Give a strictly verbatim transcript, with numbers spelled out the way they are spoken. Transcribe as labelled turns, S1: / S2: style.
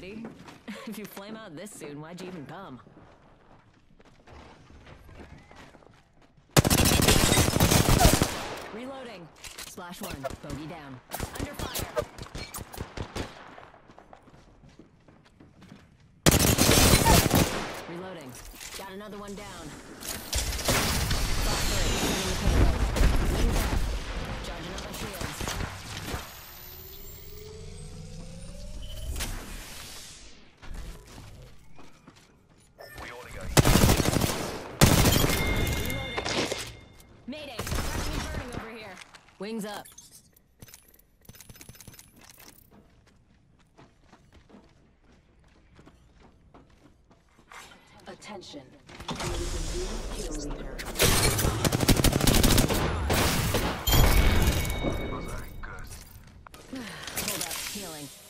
S1: already? If you flame out this soon, why'd you even come? Reloading. Splash one. Bogey down. Under fire. Reloading. Got another one down. Spot three. Sending the payload. Wings up. Charging up my shields.
S2: We ought to go.
S1: Reloading. Mayday. Crash me burning over here. Wings up.
S3: Attention. There is a new kill leader.
S2: Was that good?
S1: Hold up. Healing.